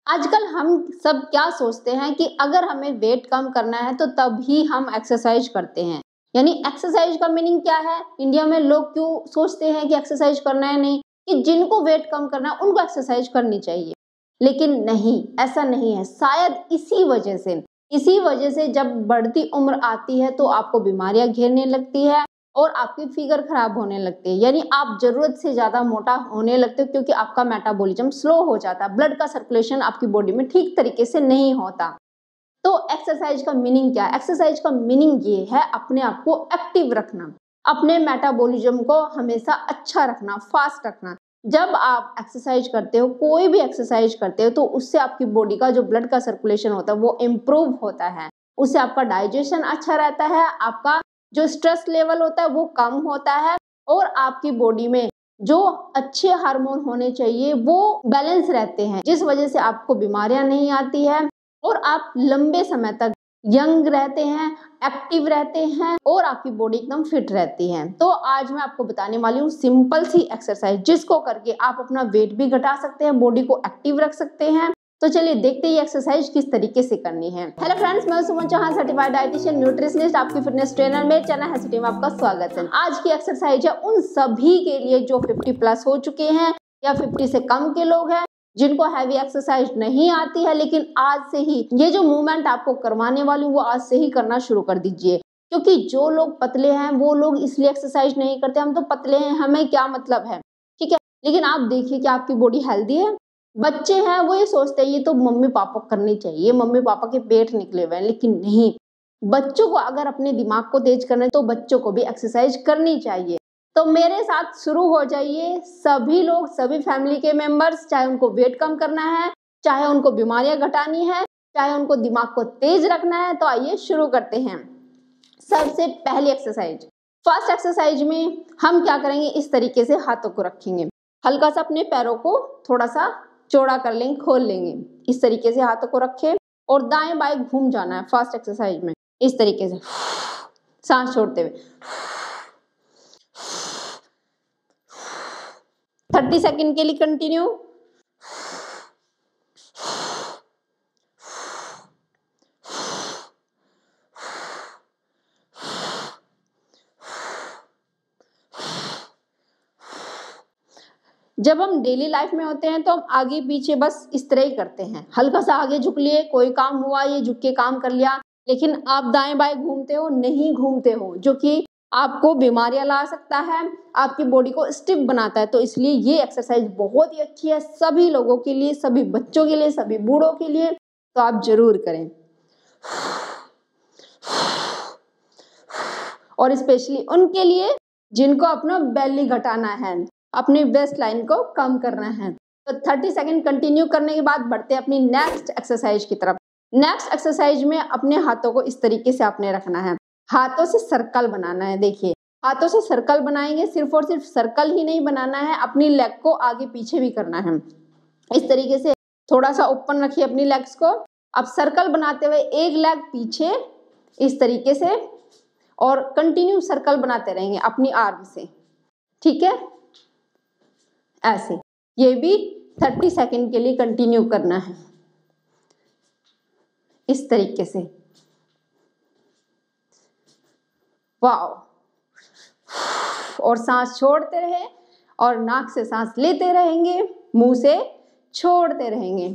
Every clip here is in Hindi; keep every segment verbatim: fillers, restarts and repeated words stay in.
आजकल हम सब क्या सोचते हैं कि अगर हमें वेट कम करना है तो तभी हम एक्सरसाइज करते हैं। यानी एक्सरसाइज का मीनिंग क्या है? इंडिया में लोग क्यों सोचते हैं कि एक्सरसाइज करना है, नहीं कि जिनको वेट कम करना है उनको एक्सरसाइज करनी चाहिए। लेकिन नहीं, ऐसा नहीं है। शायद इसी वजह से इसी वजह से जब बढ़ती उम्र आती है तो आपको बीमारियां घेरने लगती है और आपकी फिगर खराब होने लगती है। यानी आप जरूरत से ज्यादा मोटा होने लगते हो क्योंकि आपका मेटाबॉलिज्म स्लो हो जाता है, ब्लड का सर्कुलेशन आपकी बॉडी में ठीक तरीके से नहीं होता। तो एक्सरसाइज का मीनिंग क्या है? एक्सरसाइज का मीनिंग ये है अपने आप को एक्टिव रखना, अपने मेटाबॉलिज्म को हमेशा अच्छा रखना, फास्ट रखना। जब आप एक्सरसाइज करते हो, कोई भी एक्सरसाइज करते हो, तो उससे आपकी बॉडी का जो ब्लड का सर्कुलेशन होता है वो इम्प्रूव होता है, उससे आपका डाइजेशन अच्छा रहता है, आपका जो स्ट्रेस लेवल होता है वो कम होता है और आपकी बॉडी में जो अच्छे हार्मोन होने चाहिए वो बैलेंस रहते हैं, जिस वजह से आपको बीमारियां नहीं आती है और आप लंबे समय तक यंग रहते हैं, एक्टिव रहते हैं और आपकी बॉडी एकदम फिट रहती है। तो आज मैं आपको बताने वाली हूँ सिंपल सी एक्सरसाइज जिसको करके आप अपना वेट भी घटा सकते हैं, बॉडी को एक्टिव रख सकते हैं। तो चलिए देखते हैं ये एक्सरसाइज किस तरीके से करनी है। हेलो फ्रेंड्स, मैं Suman Chauhan, certified dietitian nutritionist, आपकी फिटनेस ट्रेनर। मेरे चैनल हेल्थ में आपका स्वागत है। आज की एक्सरसाइज है उन सभी के लिए जो फिफ्टी प्लस हो चुके हैं या फिफ्टी से कम के लोग हैं, जिनको हैवी एक्सरसाइज नहीं आती है। लेकिन आज से ही ये जो मूवमेंट आपको करवाने वाली हूँ वो आज से ही करना शुरू कर दीजिए, क्योंकि जो लोग पतले हैं वो लोग इसलिए एक्सरसाइज नहीं करते। हम तो पतले हैं, हमें क्या मतलब है, ठीक है। लेकिन आप देखिए कि आपकी बॉडी हेल्दी है। बच्चे हैं वो ये सोचते हैं ये तो मम्मी पापा करनी चाहिए, मम्मी पापा के पेट निकले हुए हैं। लेकिन नहीं, बच्चों को अगर अपने दिमाग को तेज करना है तो बच्चों को भी एक्सरसाइज करनी चाहिए। तो मेरे साथ शुरू हो जाइए, सभी लोग, सभी फैमिली के मेंबर्स, चाहे उनको वेट कम करना है, चाहे उनको बीमारियां घटानी है, चाहे उनको दिमाग को तेज रखना है। तो आइए शुरू करते हैं। सबसे पहली एक्सरसाइज, फर्स्ट एक्सरसाइज में हम क्या करेंगे, इस तरीके से हाथों को रखेंगे, हल्का सा अपने पैरों को थोड़ा सा चौड़ा कर लेंगे, खोल लेंगे। इस तरीके से हाथों को रखें और दाएं बाएं घूम जाना है फर्स्ट एक्सरसाइज में, इस तरीके से सांस छोड़ते हुए। थर्टी सेकेंड के लिए कंटिन्यू। जब हम डेली लाइफ में होते हैं तो हम आगे पीछे बस इस तरह ही करते हैं, हल्का सा आगे झुक लिए, कोई काम हुआ ये झुक के काम कर लिया। लेकिन आप दाएं बाएं घूमते हो, नहीं घूमते हो, जो कि आपको बीमारियां ला सकता है, आपकी बॉडी को स्टिफ बनाता है। तो इसलिए ये एक्सरसाइज बहुत ही अच्छी है सभी लोगों के लिए, सभी बच्चों के लिए, सभी बूढ़ों के लिए। तो आप जरूर करें। और स्पेशली उनके लिए जिनको अपना बेली घटाना है, अपनी वेस्ट लाइन को कम करना है। तो थर्टी सेकेंड कंटिन्यू करने के बाद बढ़ते हैं अपनी नेक्स्ट एक्सरसाइज की तरफ। नेक्स्ट एक्सरसाइज में अपने हाथों को इस तरीके से आपने रखना है, हाथों से सर्कल बनाना है। देखिए, हाथों से सर्कल बनाएंगे, सिर्फ और सिर्फ सर्कल ही नहीं बनाना है, अपनी लेग को आगे पीछे भी करना है। इस तरीके से थोड़ा सा ओपन रखिए अपनी लेग्स को। अब सर्कल बनाते हुए एक लेग पीछे इस तरीके से और कंटिन्यू सर्कल बनाते रहेंगे अपनी आर्म से, ठीक है, ऐसे। ये भी थर्टी सेकेंड के लिए कंटिन्यू करना है इस तरीके से। वाओ। और सांस छोड़ते रहे और नाक से सांस लेते रहेंगे, मुंह से छोड़ते रहेंगे।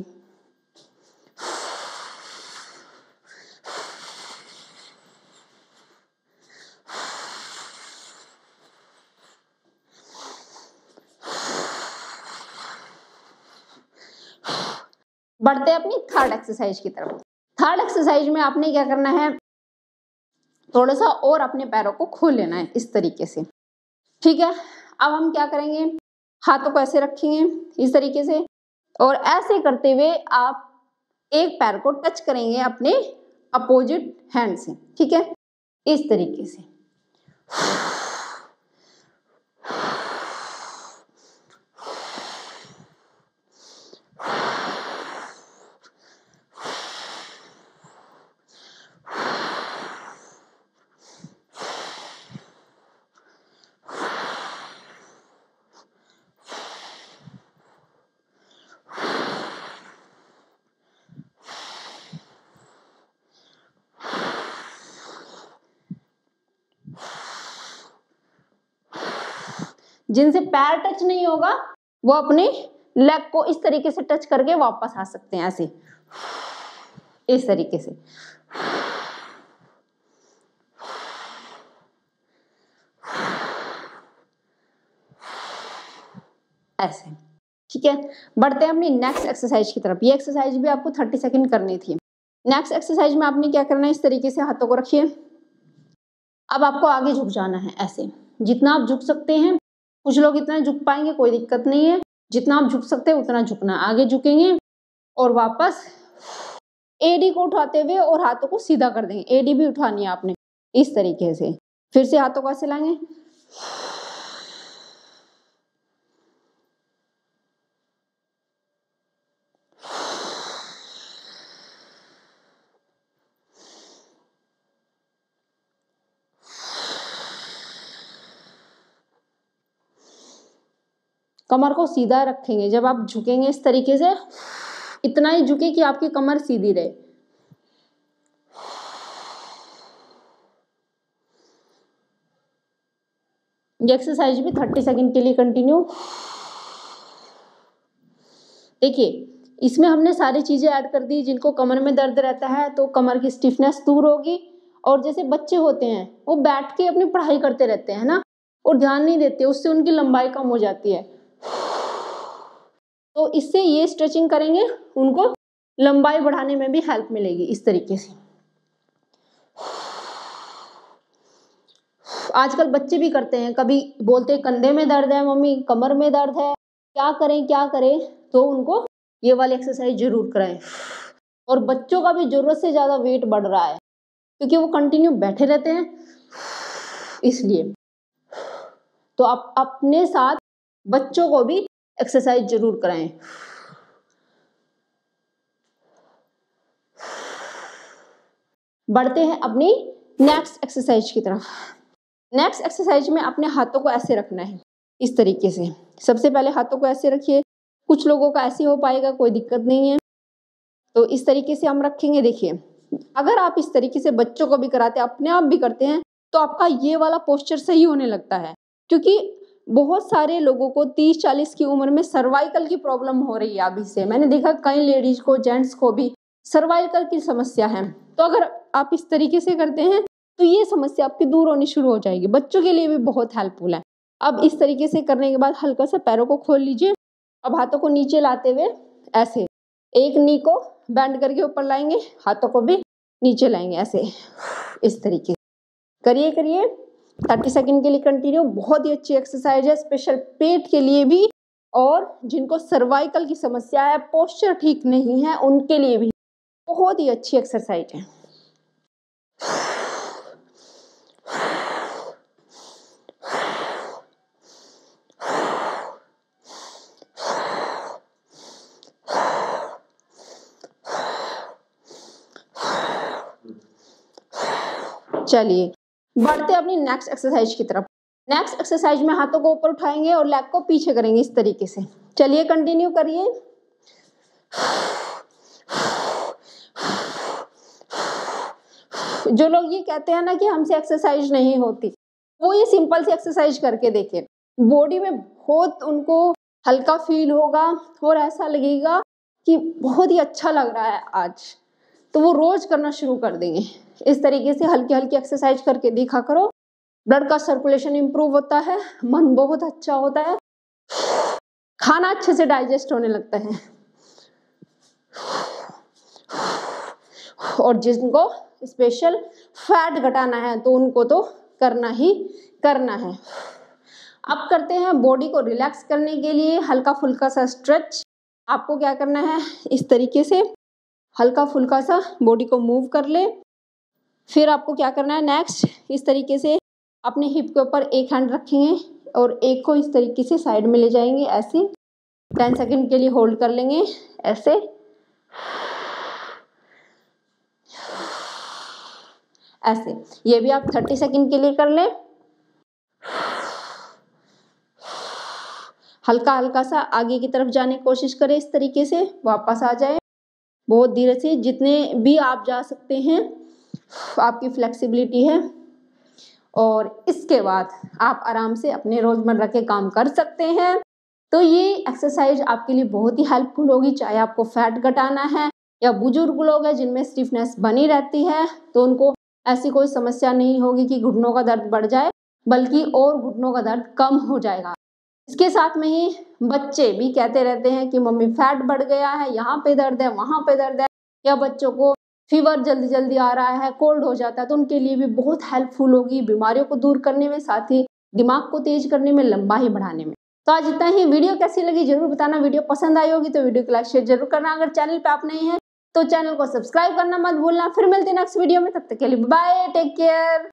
बढ़ते अपनी थर्ड एक्सरसाइज की तरफ। थर्ड एक्सरसाइज में आपने क्या करना है, थोड़ा सा और अपने पैरों को खोल लेना है इस तरीके से, ठीक है। अब हम क्या करेंगे, हाथों को ऐसे रखेंगे इस तरीके से और ऐसे करते हुए आप एक पैर को टच करेंगे अपने अपोजिट हैंड से, ठीक है, इस तरीके से। जिनसे पैर टच नहीं होगा वो अपने लेग को इस तरीके से टच करके वापस आ सकते हैं, ऐसे इस तरीके से। ऐसे, ठीक है। बढ़ते हैं अपनी नेक्स्ट एक्सरसाइज की तरफ। ये एक्सरसाइज भी आपको थर्टी सेकंड करनी थी। नेक्स्ट एक्सरसाइज में आपने क्या करना है, इस तरीके से हाथों को रखिए। अब आपको आगे झुक जाना है, ऐसे जितना आप झुक सकते हैं। कुछ लोग इतना झुक पाएंगे, कोई दिक्कत नहीं है, जितना आप झुक सकते हैं उतना झुकना। आगे झुकेंगे और वापस एडी को उठाते हुए और हाथों को सीधा कर देंगे। एडी भी उठानी है आपने इस तरीके से। फिर से हाथों को ऐसे लाएंगे, कमर को सीधा रखेंगे। जब आप झुकेंगे इस तरीके से, इतना ही झुके कि आपकी कमर सीधी रहे। ये एक्सरसाइज भी थर्टी सेकंड के लिए कंटिन्यू। देखिए, इसमें हमने सारी चीजें ऐड कर दी। जिनको कमर में दर्द रहता है तो कमर की स्टिफनेस दूर होगी। और जैसे बच्चे होते हैं वो बैठ के अपनी पढ़ाई करते रहते हैं ना, और ध्यान नहीं देते, उससे उनकी लंबाई कम हो जाती है। तो इससे ये स्ट्रेचिंग करेंगे, उनको लंबाई बढ़ाने में भी हेल्प मिलेगी इस तरीके से। आजकल बच्चे भी करते हैं, कभी बोलते हैं कंधे में दर्द है मम्मी, कमर में दर्द है, क्या करें क्या करें, तो उनको ये वाली एक्सरसाइज जरूर कराएं। और बच्चों का भी जरूरत से ज्यादा वेट बढ़ रहा है क्योंकि वो कंटिन्यू बैठे रहते हैं, इसलिए। तो आप अपने साथ बच्चों को भी एक्सरसाइज जरूर कराएं। बढ़ते हैं अपनी नेक्स्ट एक्सरसाइज की तरफ। नेक्स्ट एक्सरसाइज में अपने हाथों को ऐसे रखना है, इस तरीके से। सबसे पहले हाथों को ऐसे रखिए। कुछ लोगों का ऐसे हो पाएगा, कोई दिक्कत नहीं है। तो इस तरीके से हम रखेंगे। देखिए, अगर आप इस तरीके से बच्चों को भी कराते हैं, अपने आप भी करते हैं, तो आपका ये वाला पोस्चर सही होने लगता है। क्योंकि बहुत सारे लोगों को तीस चालीस की उम्र में सर्वाइकल की प्रॉब्लम हो रही है अभी से। मैंने देखा कई लेडीज को, जेंट्स को भी सर्वाइकल की समस्या है। तो अगर आप इस तरीके से करते हैं तो ये समस्या आपकी दूर होनी शुरू हो जाएगी। बच्चों के लिए भी बहुत हेल्पफुल है। अब इस तरीके से करने के बाद हल्का सा पैरों को खोल लीजिए। अब हाथों को नीचे लाते हुए ऐसे एक नी को बेंड करके ऊपर लाएंगे, हाथों को भी नीचे लाएंगे, ऐसे इस तरीके से करिए करिए थर्टी सेकंड के लिए कंटिन्यू। बहुत ही अच्छी एक्सरसाइज है, स्पेशल पेट के लिए भी, और जिनको सर्वाइकल की समस्या है, पोस्चर ठीक नहीं है, उनके लिए भी बहुत ही अच्छी एक्सरसाइज है। चलिए बढ़ते अपनी नेक्स्ट एक्सरसाइज की तरफ। नेक्स्ट एक्सरसाइज में हाथों को ऊपर उठाएंगे और लेग को पीछे करेंगे इस तरीके से। चलिए कंटिन्यू करिए। जो लोग ये कहते हैं ना कि हमसे एक्सरसाइज नहीं होती, वो ये सिंपल सी एक्सरसाइज करके देखें। बॉडी में बहुत उनको हल्का फील होगा और ऐसा लगेगा कि बहुत ही अच्छा लग रहा है आज। तो वो रोज करना शुरू कर देंगे। इस तरीके से हल्की हल्की एक्सरसाइज करके देखा करो। ब्लड का सर्कुलेशन इंप्रूव होता है, मन बहुत अच्छा होता है, खाना अच्छे से डाइजेस्ट होने लगता है। और जिनको स्पेशल फैट घटाना है तो उनको तो करना ही करना है। अब करते हैं बॉडी को रिलैक्स करने के लिए हल्का फुल्का सा स्ट्रेच। आपको क्या करना है, इस तरीके से हल्का फुल्का सा बॉडी को मूव कर ले। फिर आपको क्या करना है, नेक्स्ट इस तरीके से अपने हिप के ऊपर एक हैंड रखेंगे और एक को इस तरीके से साइड में ले जाएंगे, ऐसे टेन सेकंड के लिए होल्ड कर लेंगे, ऐसे ऐसे। ये भी आप थर्टी सेकंड के लिए कर लें। हल्का हल्का सा आगे की तरफ जाने की कोशिश करें, इस तरीके से वापस आ जाए बहुत धीरे से, जितने भी आप जा सकते हैं, आपकी फ्लेक्सिबिलिटी है। और इसके बाद आप आराम से अपने रोजमर्रा के काम कर सकते हैं। तो ये एक्सरसाइज आपके लिए बहुत ही हेल्पफुल होगी, चाहे आपको फैट घटाना है या बुजुर्ग लोग हैं जिनमें स्टिफनेस बनी रहती है, तो उनको ऐसी कोई समस्या नहीं होगी कि घुटनों का दर्द बढ़ जाए, बल्कि और घुटनों का दर्द कम हो जाएगा। इसके साथ में ही बच्चे भी कहते रहते हैं कि मम्मी फैट बढ़ गया है, यहाँ पे दर्द है, वहाँ पे दर्द है, या बच्चों को फीवर जल्दी जल्दी आ रहा है, कोल्ड हो जाता है, तो उनके लिए भी बहुत हेल्पफुल होगी बीमारियों को दूर करने में, साथ ही दिमाग को तेज करने में, लंबाई बढ़ाने में। तो आज इतना ही। वीडियो कैसी लगी जरूर बताना, वीडियो पसंद आई होगी तो वीडियो को लाइक शेयर जरूर करना। अगर चैनल पे आप नहीं है तो चैनल को सब्सक्राइब करना मत भूलना। फिर मिलते हैं नेक्स्ट वीडियो में, तब तक के लिए बाय, टेक केयर।